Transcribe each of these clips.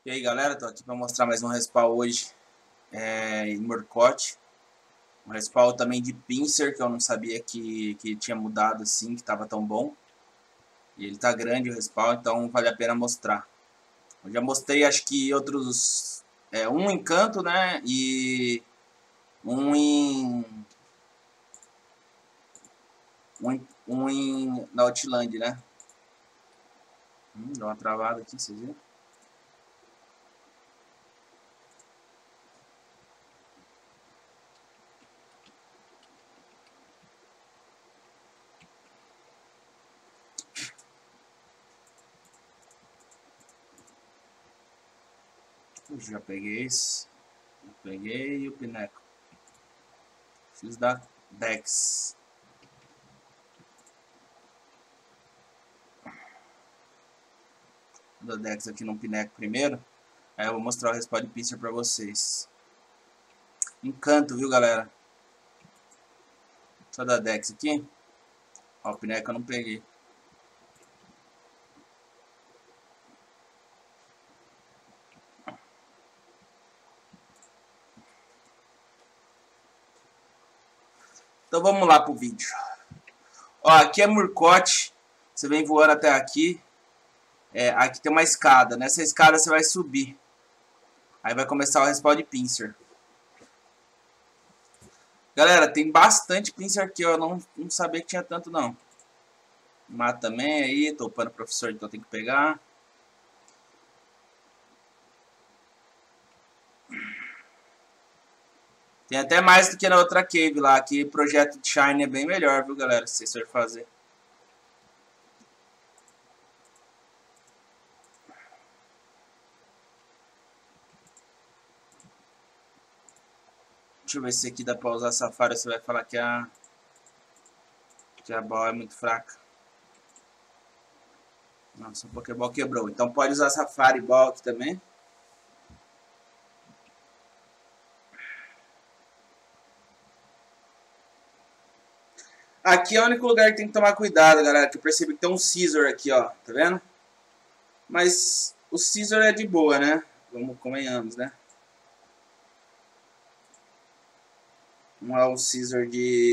E aí galera, tô aqui para mostrar mais um respawn hoje em Murkoch. Um respawn também de pincer, que eu não sabia que tinha mudado assim, que tava tão bom. E ele tá grande o respawn, então vale a pena mostrar. Eu já mostrei acho que outros, um em canto, né, e um na Outland, né. Deu uma travada aqui, vocês viram? Já peguei esse. Já peguei o Pineco. Fiz da Dex. Da Dex aqui no Pineco primeiro. Aí eu vou mostrar o respawn de pincer pra vocês. Encanto, viu galera? Só da Dex aqui. Ó, o Pineco eu não peguei. Então vamos lá pro vídeo. Ó, aqui é Murkoch. Você vem voando até aqui. Aqui tem uma escada. Nessa escada você vai subir. Aí vai começar o respawn de pincer. Galera, tem bastante pincer aqui. Eu não sabia que tinha tanto não. Mata também aí. Tô upando professor, então tem que pegar. Tem até mais do que na outra cave lá. Aqui o projeto de Shine é bem melhor, viu galera? Se vocês forem fazer. Deixa eu ver se aqui dá pra usar Safari. Você vai falar que a ball é muito fraca. Nossa, a Pokéball quebrou. Então pode usar Safari Ball aqui também. Aqui é o único lugar que tem que tomar cuidado, galera. Que eu percebi que tem um Scizor aqui, ó. Tá vendo? Mas o Scizor é de boa, né? Vamos, convenhamos, né? Não é um Scizor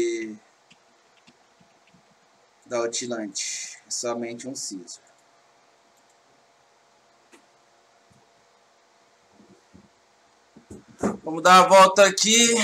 da Outland. É somente um Scizor. Vamos dar uma volta aqui.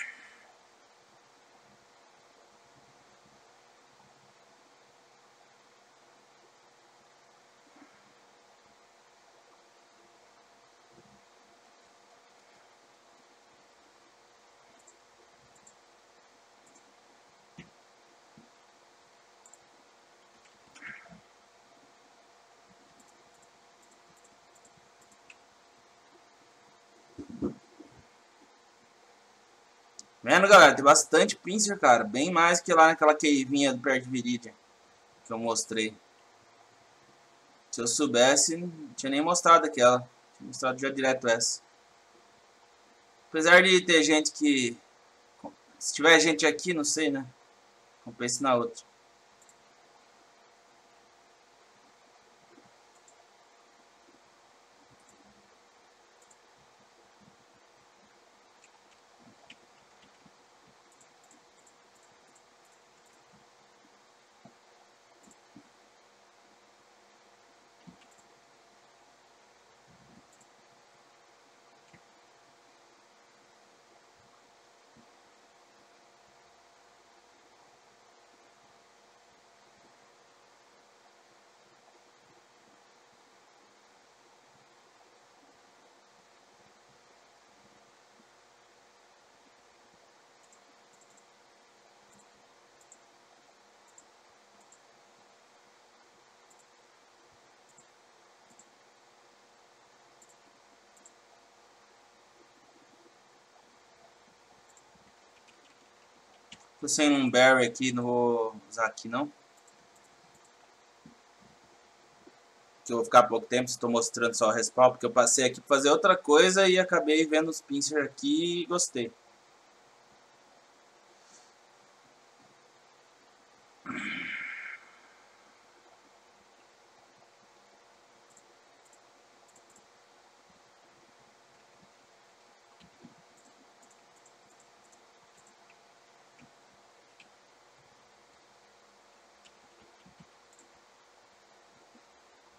Vendo, galera? Tem bastante pincer, cara. Bem mais que lá naquela cavinha perto de Viridian que eu mostrei. Se eu soubesse, não tinha nem mostrado aquela. Tinha mostrado já direto essa. Apesar de ter gente que... Se tiver gente aqui, não sei, né? Compensa na outra. Tô sem um berry aqui, não vou usar aqui não. Que eu vou ficar pouco tempo, estou mostrando só o respawn, porque eu passei aqui pra fazer outra coisa e acabei vendo os pincers aqui e gostei.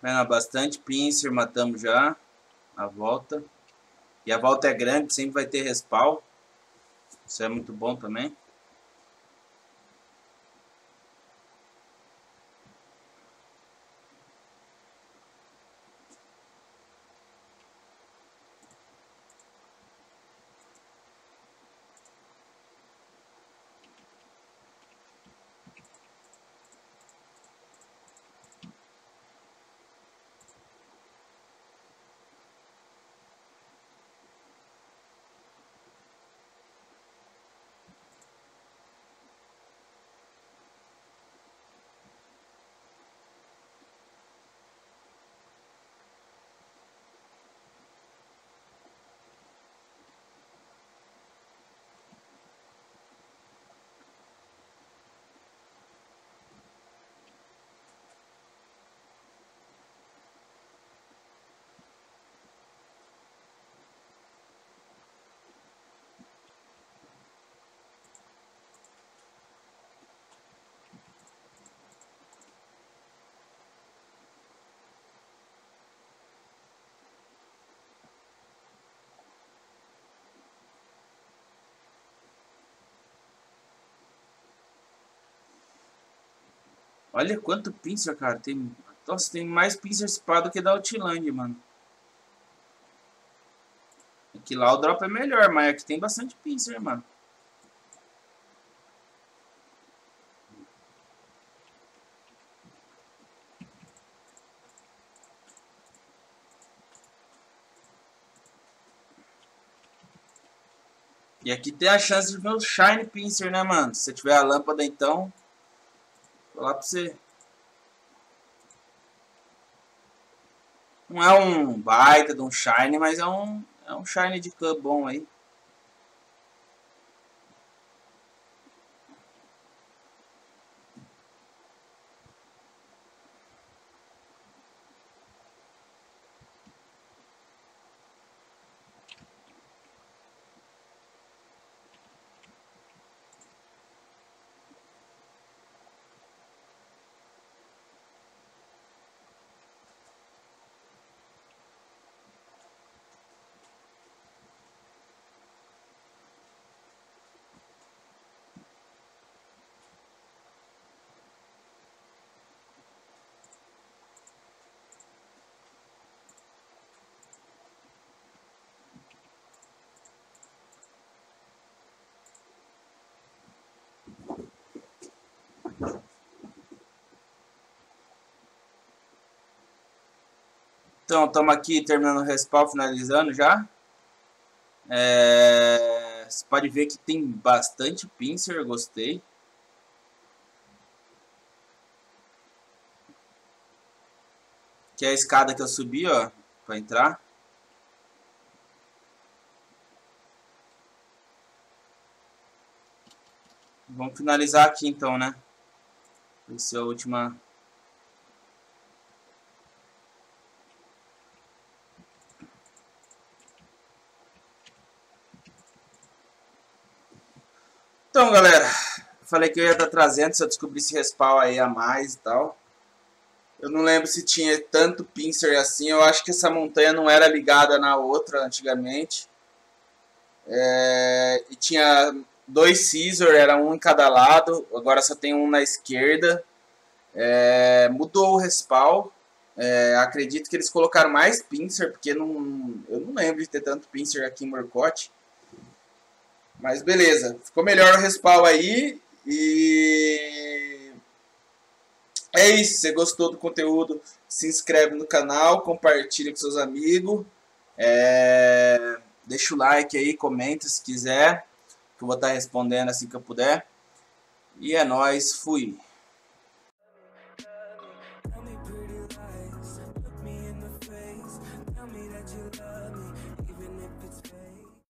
Vendo, bastante pincer, matamos já a volta. E a volta é grande, sempre vai ter respawn. Isso é muito bom também. Olha quanto pincer, cara. Tem... Nossa, tem mais pincer do que da Outland, mano. Aqui lá o drop é melhor, mas aqui tem bastante pincer, mano. E aqui tem a chance de ver o Shine Pincer, né, mano? Se você tiver a lâmpada, então... Vou lá pra você... Não é um baita de um Shine, mas é um Shine de club bom aí. Então, estamos aqui terminando o respawn, finalizando já. Você pode ver que tem bastante pincer, gostei. Que é a escada que eu subi, ó, para entrar. Vamos finalizar aqui então, né? Vai ser a última. Então, galera, eu falei que eu ia estar trazendo se eu descobrisse respawn aí a mais e tal. Eu não lembro se tinha tanto pincer assim. Eu acho que essa montanha não era ligada na outra antigamente. E tinha 2 Scissor, era um em cada lado. Agora só tem um na esquerda. Mudou o respawn. Acredito que eles colocaram mais pincer, porque eu não lembro de ter tanto pincer aqui em Murkoch. Mas beleza, ficou melhor o respawn aí. E é isso, se você gostou do conteúdo, se inscreve no canal, compartilha com seus amigos. Deixa o like aí, comenta se quiser, que eu vou estar respondendo assim que eu puder. E é nóis, fui!